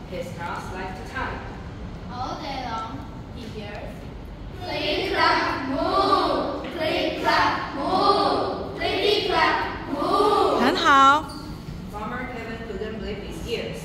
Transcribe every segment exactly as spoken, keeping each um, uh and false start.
His house like to type. All day long, he hears click clack moo, click clack moo, click clack moo. 很好。 Farmer Kevin couldn't believe his ears.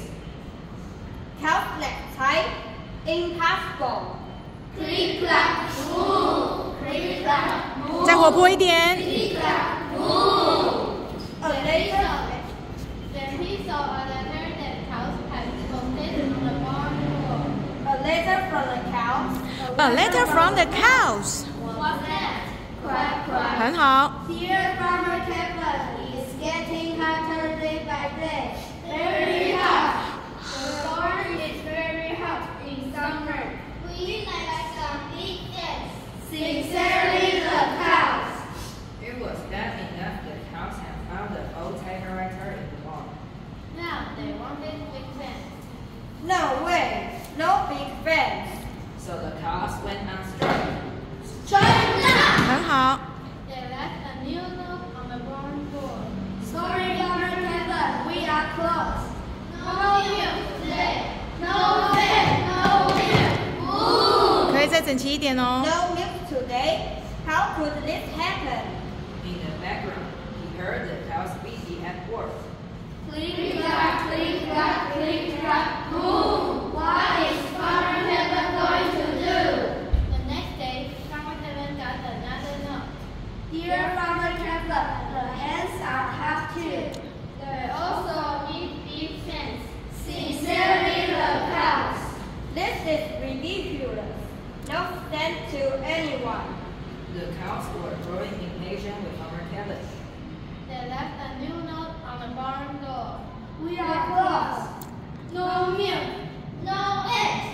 Cows like type, impossible. Click clack moo, click clack moo. 再活泼一点。 Click clack moo. A later, Then he saw a letter that cows had posted on the barn door. a letter from the cows. A letter from the cows. What's that? Quack quack. 很好。 Dear Farmer Kevin is getting hotter day by day. Very hot. The barn is very hot in summer. We like some big things. Sincerely, the cows. It was bad enough that cows had found the old typewriter in the barn. Now they wanted big fence. No way. No big fence. So the cows went on strike. Strike now. 很好。 They left a new note on the barn door. Sorry, Farmer Kevin. We are closed. No milk today. No fence. No milk. Moo. 可以再整齐一点哦。 No milk today. How could this happen? In the background, he heard the cows busy at work. Click clack, click clack, click clack, moo. What is Farmer Kevin going to do? The next day, Farmer Kevin got another note. Dear Farmer Kevin, the hens are hot too. They also need big fence. Sincerely, the cows. This is ridiculous. No sense to anyone. The cows were growing impatient with Farmer Kevin. They left a new note on the barn door. We are closed. No milk. No eggs.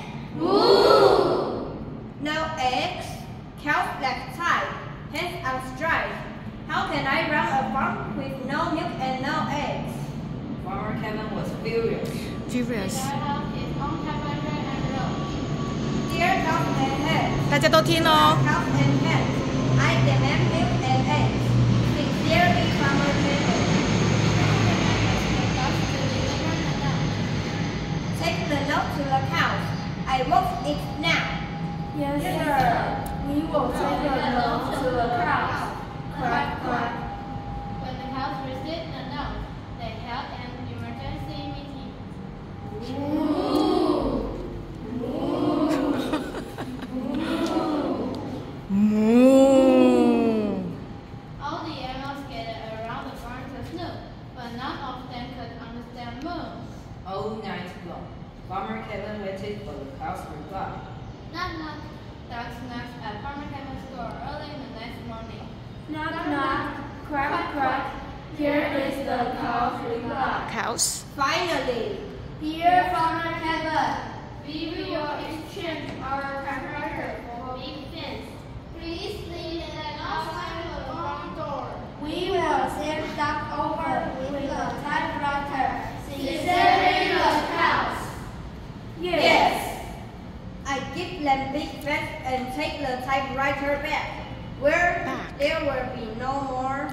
Moo. No eggs. Cows like type. Hens on strike. How can I run a farm with no milk and no eggs? Farmer Kevin was furious. He Furious。 got out his own typewriter and wrote. Dear cows and hens. 大家都听哦。 Cows and hens. I demand milk and eggs. Sincerely, Farmer Kevin. Take the note to the cows. I want it now. Yes, sir. We will take the note to the cows. Quack, quack. When the cows received the note, they held an emergency meeting. moo。 All the animals gathered around the barn to snoop, but none of them could understand moo. All night long, Farmer Kevin waited for the cows' reply. Knock knock. Dogs knocked at Farmer Kevin's door early the next morning. Knock, knock. Quack, quack. Here is the cow's reply. Cows。 Finally, dear Farmer Kevin, We will exchange our typewriter for big fence. Please leave it outside the barn door. we will send duck over with the typewriter. Sincerely, the cows. Yes. I give them big fence and take the typewriter back. Where Back. there will be no more.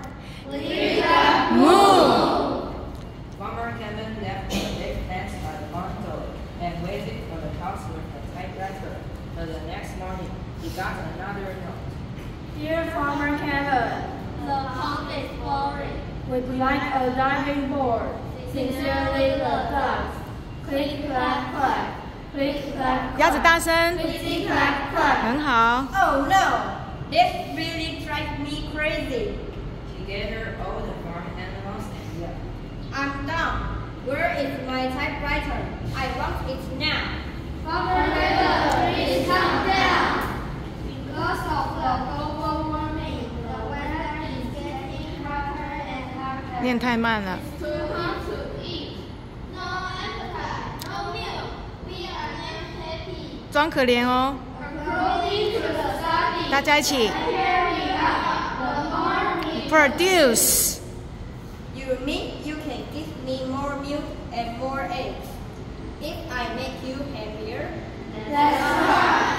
moo。 Farmer Kevin left the big fence by the barn door and waited for the cows with the typewriter. But the next morning, he got another note. Dear Farmer Kevin, The pond is boring. would like a diving board. Sincerely, the cows. Click, clack, clack. Click, clack, 鸭子大声。 click, clack, clack. 很好。 Oh no! This really drives me crazy. He gathered all the farm animals and yelled. I'm done. Where is my typewriter? I want it now. Farmer Kevin, please calm down. Because of the global warming, the weather is getting hotter and hotter. 念太慢了。 Too hot to eat. No appetite. No milk. We are unhappy. 装可怜哦。 According to the study, 大家一起。 here we are. The more we Produce。 You mean you can give me more milk and more eggs if I make you happier? That's right.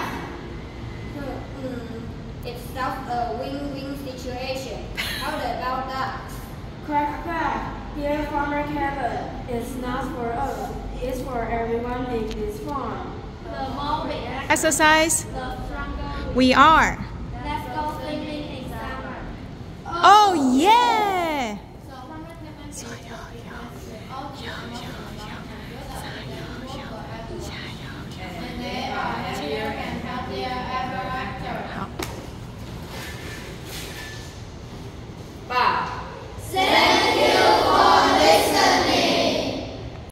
Hmm, it sounds a win-win situation. How about that? Quack quack. Dear Farmer Kevin, it's not for us, it's for everyone in this farm. The more we act, Exercise. the stronger we We are.